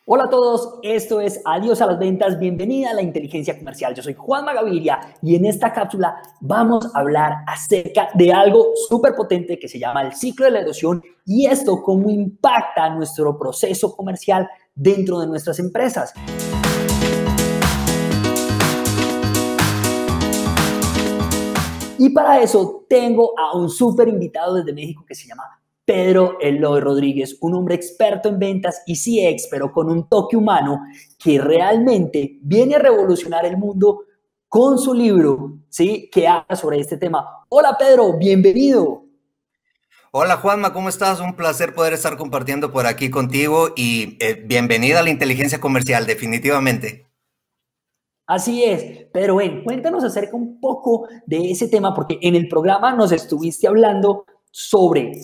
Hola a todos, esto es Adiós a las Ventas, bienvenida a la Inteligencia Comercial. Yo soy Juanma Gaviria y en esta cápsula vamos a hablar acerca de algo súper potente que se llama el ciclo de la erosión y esto cómo impacta nuestro proceso comercial dentro de nuestras empresas. Y para eso tengo a un súper invitado desde México que se llama Pedro Eloy Rodríguez, un hombre experto en ventas y CX, pero con un toque humano que realmente viene a revolucionar el mundo con su libro, ¿sí? Que habla sobre este tema. Hola Pedro, bienvenido. Hola Juanma, ¿cómo estás? Un placer poder estar compartiendo por aquí contigo y bienvenida a la inteligencia comercial, definitivamente. Así es, pero cuéntanos acerca un poco de ese tema, porque en el programa nos estuviste hablando sobre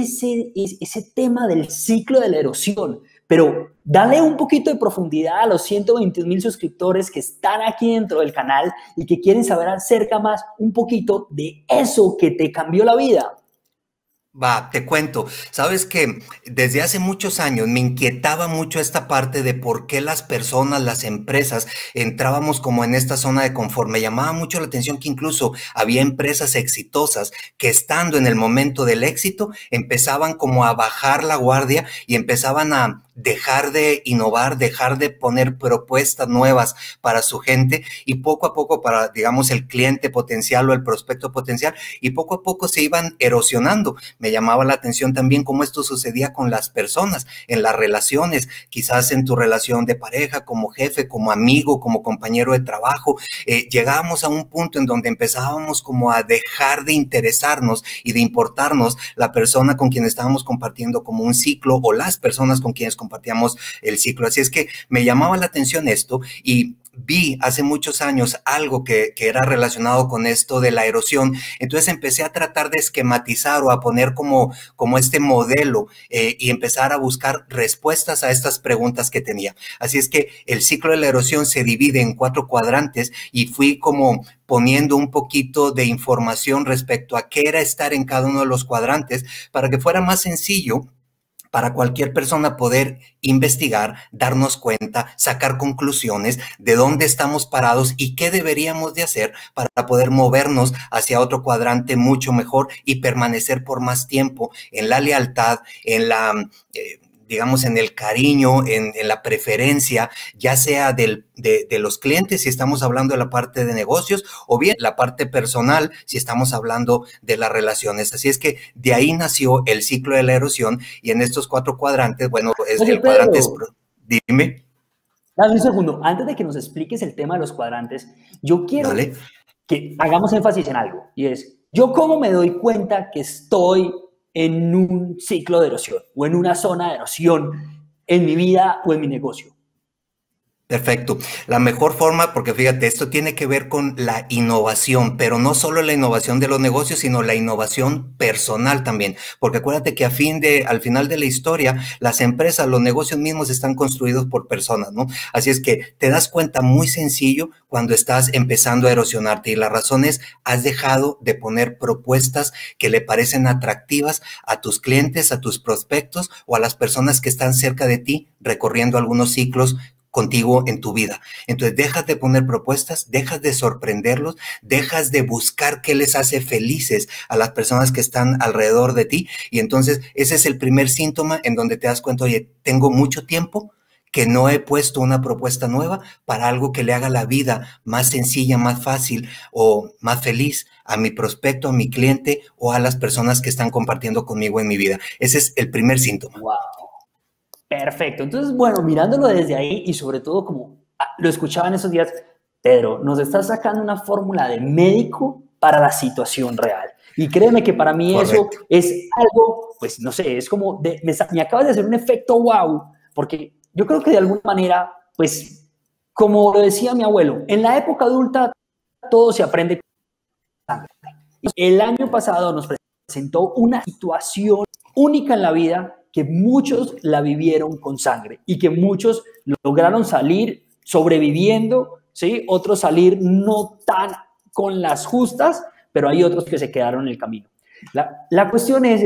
ese tema del ciclo de la erosión, pero dale un poquito de profundidad a los 121,000 suscriptores que están aquí dentro del canal y que quieren saber acerca más un poquito de eso que te cambió la vida. Va, te cuento. Sabes que desde hace muchos años me inquietaba mucho esta parte de por qué las personas, las empresas, entrábamos como en esta zona de confort. Me llamaba mucho la atención que incluso había empresas exitosas que estando en el momento del éxito empezaban como a bajar la guardia y empezaban a dejar de innovar, dejar de poner propuestas nuevas para su gente y poco a poco para, digamos, el cliente potencial o el prospecto potencial y poco a poco se iban erosionando. Me llamaba la atención también cómo esto sucedía con las personas, en las relaciones, quizás en tu relación de pareja, como jefe, como amigo, como compañero de trabajo. Llegábamos a un punto en donde empezábamos como a dejar de interesarnos y de importarnos la persona con quien estábamos compartiendo como un ciclo o las personas con quienes compartíamos el ciclo. Así es que me llamaba la atención esto y vi hace muchos años algo que era relacionado con esto de la erosión. Entonces empecé a tratar de esquematizar o a poner como este modelo y empezar a buscar respuestas a estas preguntas que tenía. Así es que el ciclo de la erosión se divide en 4 cuadrantes y fui como poniendo un poquito de información respecto a qué era estar en cada uno de los cuadrantes para que fuera más sencillo para cualquier persona poder investigar, darnos cuenta, sacar conclusiones de dónde estamos parados y qué deberíamos de hacer para poder movernos hacia otro cuadrante mucho mejor y permanecer por más tiempo en la lealtad, en la digamos, en el cariño, en la preferencia, ya sea de los clientes, si estamos hablando de la parte de negocios, o bien la parte personal, si estamos hablando de las relaciones. Así es que de ahí nació el ciclo de la erosión y en estos 4 cuadrantes, bueno, Oye el cuadrante es, Pedro, dime, dame un segundo, antes de que nos expliques el tema de los cuadrantes, yo quiero dale. que hagamos énfasis en algo, y es, ¿yo cómo me doy cuenta que estoy en un ciclo de erosión o en una zona de erosión en mi vida o en mi negocio? Perfecto. La mejor forma, porque fíjate, esto tiene que ver con la innovación, pero no solo la innovación de los negocios, sino la innovación personal también. Porque acuérdate que al final de la historia, las empresas, los negocios mismos están construidos por personas, ¿no? Así es que te das cuenta muy sencillo cuando estás empezando a erosionarte. Y la razón es, has dejado de poner propuestas que le parecen atractivas a tus clientes, a tus prospectos o a las personas que están cerca de ti recorriendo algunos ciclos contigo en tu vida. Entonces dejas de poner propuestas, dejas de sorprenderlos, dejas de buscar qué les hace felices a las personas que están alrededor de ti y entonces ese es el primer síntoma en donde te das cuenta, oye, tengo mucho tiempo que no he puesto una propuesta nueva para algo que le haga la vida más sencilla, más fácil o más feliz a mi prospecto, a mi cliente o a las personas que están compartiendo conmigo en mi vida. Ese es el primer síntoma. Wow, perfecto. Entonces, bueno, mirándolo desde ahí y sobre todo como lo escuchaba en esos días, Pedro, nos está sacando una fórmula de médico para la situación real. Y créeme que para mí eso Correcto. es algo, pues no sé, es como, me acabas de hacer un efecto wow, porque yo creo que de alguna manera, pues, como lo decía mi abuelo, en la época adulta todo se aprende. El año pasado nos presentó una situación única en la vida que muchos la vivieron con sangre y que muchos lograron salir sobreviviendo, ¿sí? Otros salir no tan con las justas, pero hay otros que se quedaron en el camino. La cuestión es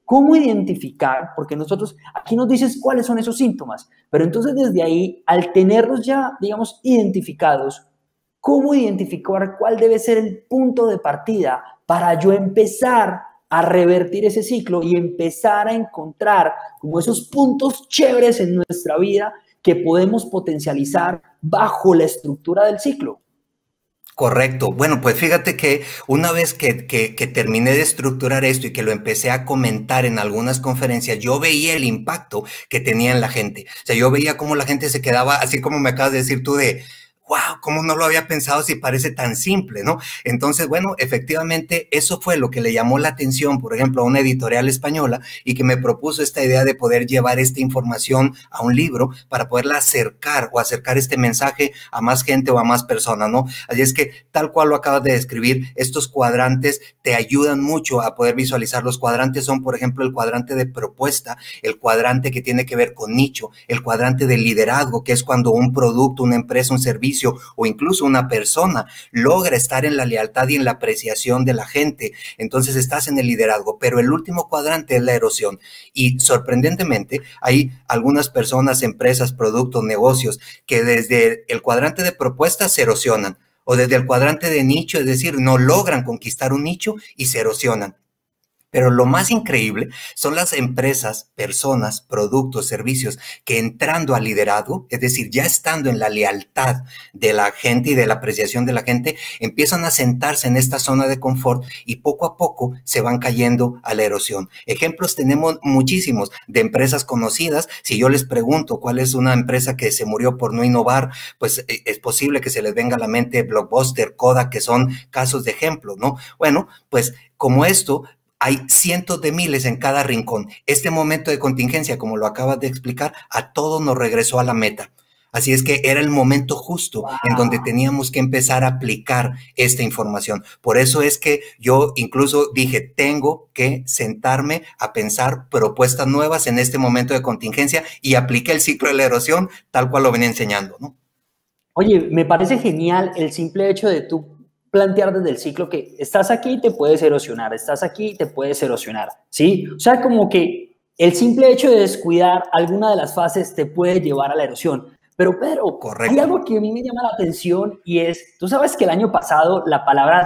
cómo identificar, porque nosotros, aquí nos dices cuáles son esos síntomas, pero entonces desde ahí, al tenerlos ya, digamos, identificados, ¿cómo identificar cuál debe ser el punto de partida para yo empezar a revertir ese ciclo y empezar a encontrar como esos puntos chéveres en nuestra vida que podemos potencializar bajo la estructura del ciclo? Correcto. Bueno, pues fíjate que una vez que terminé de estructurar esto y que lo empecé a comentar en algunas conferencias, yo veía el impacto que tenía en la gente. O sea, yo veía cómo la gente se quedaba, así como me acabas de decir tú, de wow, cómo no lo había pensado si parece tan simple, ¿no? Entonces, bueno, efectivamente, eso fue lo que le llamó la atención, por ejemplo, a una editorial española y que me propuso esta idea de poder llevar esta información a un libro para poderla acercar o acercar este mensaje a más gente o a más personas, ¿no? Así es que, tal cual lo acabas de describir, estos cuadrantes te ayudan mucho a poder visualizar. Los cuadrantes son, por ejemplo, el cuadrante de propuesta, el cuadrante que tiene que ver con nicho, el cuadrante de liderazgo, que es cuando un producto, una empresa, un servicio o incluso una persona logra estar en la lealtad y en la apreciación de la gente. Entonces estás en el liderazgo, pero el último cuadrante es la erosión. Y sorprendentemente hay algunas personas, empresas, productos, negocios que desde el cuadrante de propuestas se erosionan, o desde el cuadrante de nicho, es decir, no logran conquistar un nicho y se erosionan. Pero lo más increíble son las empresas, personas, productos, servicios que entrando al liderazgo, es decir, ya estando en la lealtad de la gente y de la apreciación de la gente, empiezan a sentarse en esta zona de confort y poco a poco se van cayendo a la erosión. Ejemplos tenemos muchísimos de empresas conocidas. Si yo les pregunto cuál es una empresa que se murió por no innovar, pues es posible que se les venga a la mente Blockbuster, Kodak, que son casos de ejemplo, ¿no? Bueno, pues como esto, hay cientos de miles en cada rincón. Este momento de contingencia, como lo acabas de explicar, a todos nos regresó a la meta. Así es que era el momento justo en donde Wow. teníamos que empezar a aplicar esta información. Por eso es que yo incluso dije, tengo que sentarme a pensar propuestas nuevas en este momento de contingencia y apliqué el ciclo de la erosión tal cual lo venía enseñando, ¿no? Oye, me parece genial el simple hecho de tú plantear desde el ciclo que estás aquí y te puedes erosionar, estás aquí y te puedes erosionar, ¿sí? O sea, como que el simple hecho de descuidar alguna de las fases te puede llevar a la erosión. Pero Pedro, hay Correcto. algo que a mí me llama la atención y es, tú sabes que el año pasado la palabra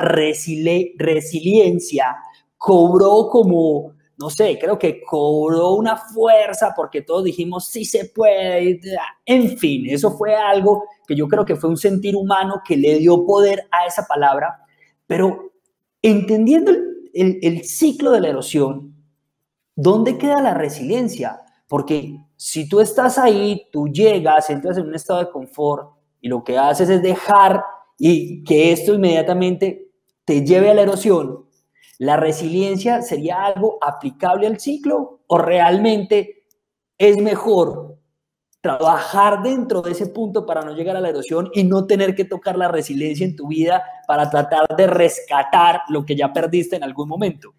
resiliencia cobró como, no sé, creo que cobró una fuerza porque todos dijimos sí se puede. En fin, eso fue algo que yo creo que fue un sentir humano que le dio poder a esa palabra, pero entendiendo el ciclo de la erosión, ¿dónde queda la resiliencia? Porque si tú estás ahí, tú llegas, entras en un estado de confort y lo que haces es dejar y que esto inmediatamente te lleve a la erosión. ¿La resiliencia sería algo aplicable al ciclo o realmente es mejor trabajar dentro de ese punto para no llegar a la erosión y no tener que tocar la resiliencia en tu vida para tratar de rescatar lo que ya perdiste en algún momento?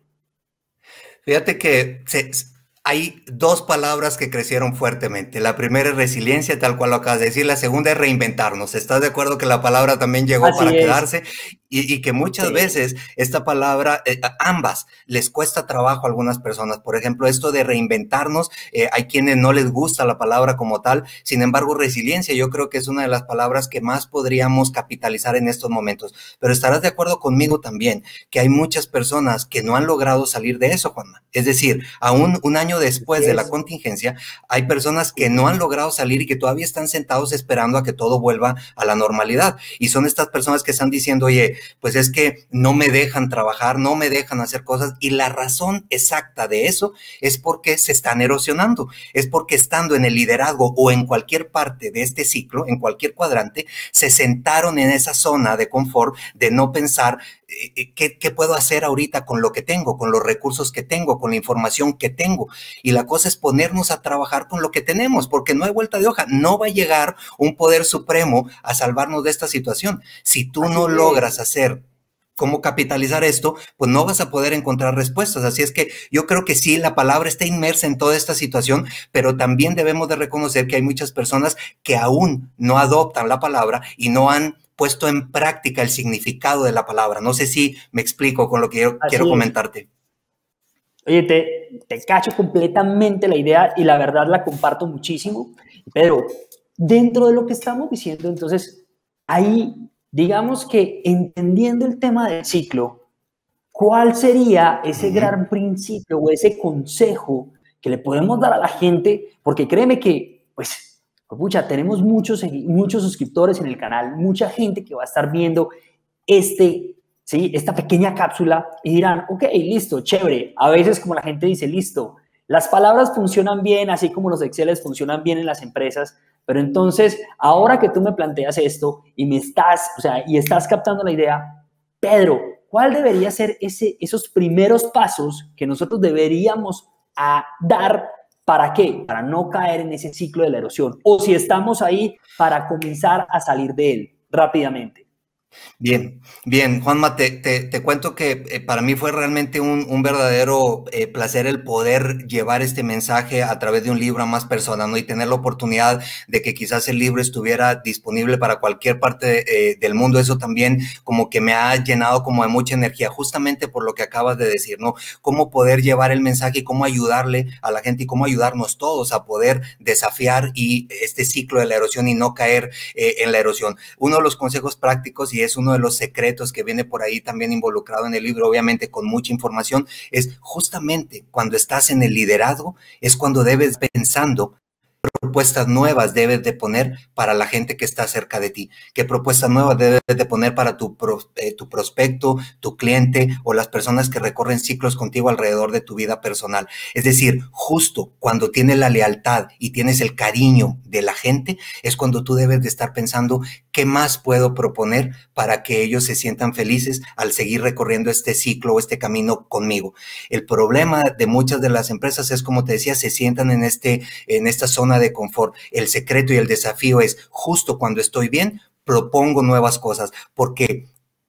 Fíjate que hay dos palabras que crecieron fuertemente. La primera es resiliencia, tal cual lo acabas de decir. La segunda es reinventarnos. ¿Estás de acuerdo que la palabra también llegó Así para es. quedarse? Y que muchas Sí. veces esta palabra, ambas, les cuesta trabajo a algunas personas. Por ejemplo, esto de reinventarnos, hay quienes no les gusta la palabra como tal. Sin embargo, resiliencia yo creo que es una de las palabras que más podríamos capitalizar en estos momentos. Pero estarás de acuerdo conmigo también que hay muchas personas que no han logrado salir de eso, Juanma. Es decir, aún un año Así después de la es. contingencia, hay personas que no han Sí. logrado salir y que todavía están sentados esperando a que todo vuelva a la normalidad. Y son estas personas que están diciendo, oye, pues es que no me dejan trabajar, no me dejan hacer cosas. Y la razón exacta de eso es porque se están erosionando. Es porque estando en el liderazgo o en cualquier parte de este ciclo, en cualquier cuadrante, se sentaron en esa zona de confort de no pensar ¿qué puedo hacer ahorita con lo que tengo, con los recursos que tengo, con la información que tengo? Y la cosa es ponernos a trabajar con lo que tenemos, porque no hay vuelta de hoja. No va a llegar un poder supremo a salvarnos de esta situación. Si tú Así no logras es. hacer cómo capitalizar esto, pues no vas a poder encontrar respuestas. Así es que yo creo que sí, la palabra está inmersa en toda esta situación, pero también debemos de reconocer que hay muchas personas que aún no adoptan la palabra y no han puesto en práctica el significado de la palabra. No sé si me explico con lo que yo quiero Así es. comentarte. Oye, te cacho completamente la idea y la verdad la comparto muchísimo, pero dentro de lo que estamos diciendo, entonces, ahí, digamos que entendiendo el tema del ciclo, ¿cuál sería ese gran principio o ese consejo que le podemos dar a la gente? Porque créeme que, pues, pucha, tenemos muchos suscriptores en el canal, mucha gente que va a estar viendo esta pequeña cápsula y dirán, ok, listo, chévere. A veces como la gente dice, listo, las palabras funcionan bien, así como los Exceles funcionan bien en las empresas, pero entonces, ahora que tú me planteas esto y estás captando la idea, Pedro, ¿cuál debería ser esos primeros pasos que nosotros deberíamos dar? ¿Para qué? Para no caer en ese ciclo de la erosión. O si estamos ahí, para comenzar a salir de él rápidamente. Bien, bien, Juanma, te cuento que para mí fue realmente un verdadero placer el poder llevar este mensaje a través de un libro a más personas, ¿no? Y tener la oportunidad de que quizás el libro estuviera disponible para cualquier parte del mundo. Eso también como que me ha llenado como de mucha energía, justamente por lo que acabas de decir, ¿no? Cómo poder llevar el mensaje y cómo ayudarle a la gente y cómo ayudarnos todos a poder desafiar este ciclo de la erosión y no caer en la erosión. Uno de los consejos prácticos, y es uno de los secretos que viene por ahí también involucrado en el libro, obviamente con mucha información, es justamente cuando estás en el liderazgo, es cuando debes pensando propuestas nuevas debes de poner para la gente que está cerca de ti, qué propuestas nuevas debes de poner para tu prospecto, tu cliente o las personas que recorren ciclos contigo alrededor de tu vida personal. Es decir, justo cuando tienes la lealtad y tienes el cariño de la gente, es cuando tú debes de estar pensando qué más puedo proponer para que ellos se sientan felices al seguir recorriendo este ciclo o este camino conmigo. El problema de muchas de las empresas es, como te decía, se sientan en esta zona de confort. El secreto y el desafío es justo cuando estoy bien, propongo nuevas cosas, porque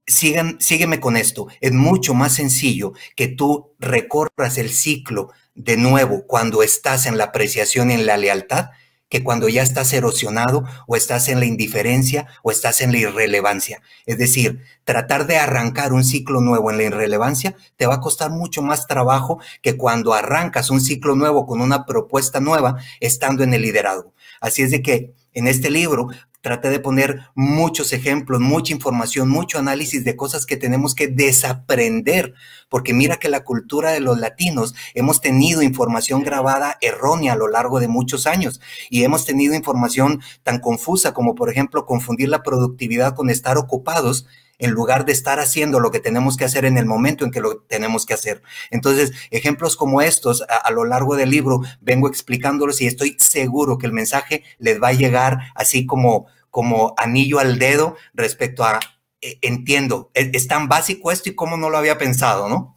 sígueme con esto, es mucho más sencillo que tú recorras el ciclo de nuevo cuando estás en la apreciación y en la lealtad, que cuando ya estás erosionado o estás en la indiferencia o estás en la irrelevancia. Es decir, tratar de arrancar un ciclo nuevo en la irrelevancia te va a costar mucho más trabajo que cuando arrancas un ciclo nuevo con una propuesta nueva estando en el liderazgo. Así es de que en este libro traté de poner muchos ejemplos, mucha información, mucho análisis de cosas que tenemos que desaprender, porque mira que la cultura de los latinos hemos tenido información grabada errónea a lo largo de muchos años y hemos tenido información tan confusa como, por ejemplo, confundir la productividad con estar ocupados en lugar de estar haciendo lo que tenemos que hacer en el momento en que lo tenemos que hacer. Entonces, ejemplos como estos a lo largo del libro vengo explicándolos y estoy seguro que el mensaje les va a llegar así como anillo al dedo respecto a, entiendo, es tan básico esto y cómo no lo había pensado, ¿no?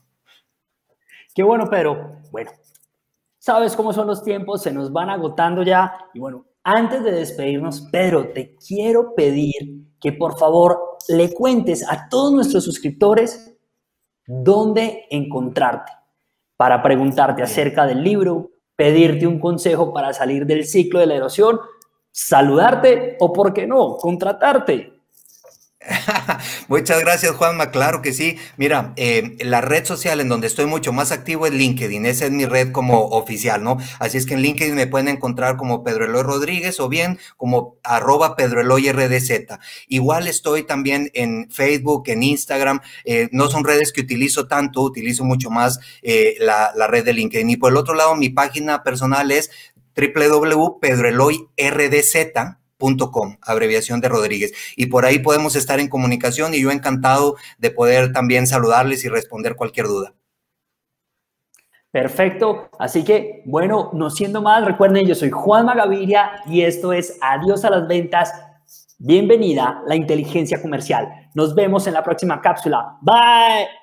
Qué bueno, Pedro. Bueno, sabes cómo son los tiempos, se nos van agotando ya. Y bueno, antes de despedirnos, Pedro, te quiero pedir que por favor le cuentes a todos nuestros suscriptores dónde encontrarte para preguntarte acerca del libro, pedirte un consejo para salir del ciclo de la erosión, saludarte o, por qué no, contratarte. Muchas gracias, Juanma. Claro que sí. Mira, la red social en donde estoy mucho más activo es LinkedIn. Esa es mi red como oficial, ¿no? Así es que en LinkedIn me pueden encontrar como Pedro Eloy Rodríguez o bien como @PedroEloyRDZ. Igual estoy también en Facebook, en Instagram. No son redes que utilizo tanto, utilizo mucho más la red de LinkedIn. Y por el otro lado, mi página personal es www.pedroeloyrdz.com, abreviación de Rodríguez. Y por ahí podemos estar en comunicación y yo encantado de poder también saludarles y responder cualquier duda. Perfecto, así que bueno, no siendo más, recuerden, yo soy Juanma Gaviria y esto es Adiós a las Ventas. Bienvenida la inteligencia comercial. Nos vemos en la próxima cápsula. Bye.